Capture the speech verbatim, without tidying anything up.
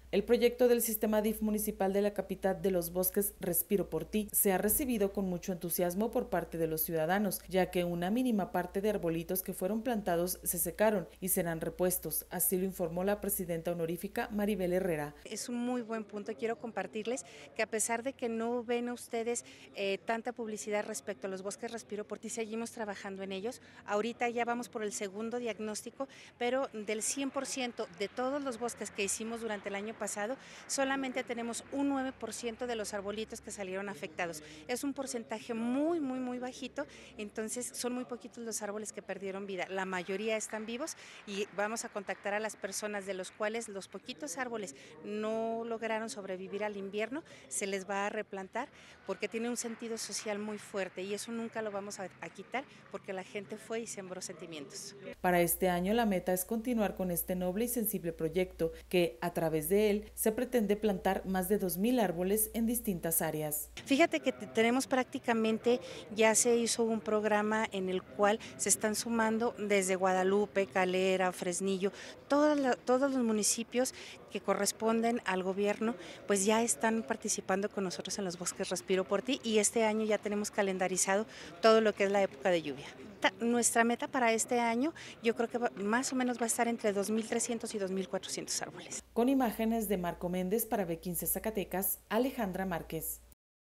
El proyecto del sistema D I F municipal de la capital de los bosques Respiro por Ti se ha recibido con mucho entusiasmo por parte de los ciudadanos, ya que una mínima parte de arbolitos que fueron plantados se secaron y serán repuestos, así lo informó la presidenta honorífica Maribel Herrera. Es un muy buen punto. Quiero compartirles que a pesar de que no ven ustedes eh, tanta publicidad respecto a los bosques Respiro por Ti, seguimos trabajando en ellos. Ahorita ya vamos por el segundo diagnóstico, pero del cien por ciento de todos los bosques que hicimos durante el año pasado, solamente tenemos un nueve por ciento de los arbolitos que salieron afectados. Es un porcentaje muy, muy, muy bajito, entonces son muy poquitos los árboles que perdieron vida. La mayoría están vivos y vamos a contactar a las personas de los cuales los poquitos árboles no lograron sobrevivir al invierno, se les va a replantar porque tiene un sentido social muy fuerte y eso nunca lo vamos a, a quitar porque la gente fue y sembró sentimientos. Para este año la meta es continuar con este noble y sensible proyecto que a través de él se pretende plantar más de dos mil árboles en distintas áreas. Fíjate que tenemos prácticamente, ya se hizo un programa en el cual se están sumando desde Guadalupe, Calera, Fresnillo, todos, todos los municipios que corresponden al gobierno, pues ya están participando con nosotros en los bosques Respiro por Ti y este año ya tenemos calendarizado todo lo que es la época de lluvia. Nuestra meta para este año yo creo que va, más o menos va a estar entre dos mil trescientos y dos mil cuatrocientos árboles. Con imágenes de Marco Méndez para B quince Zacatecas, Alejandra Márquez.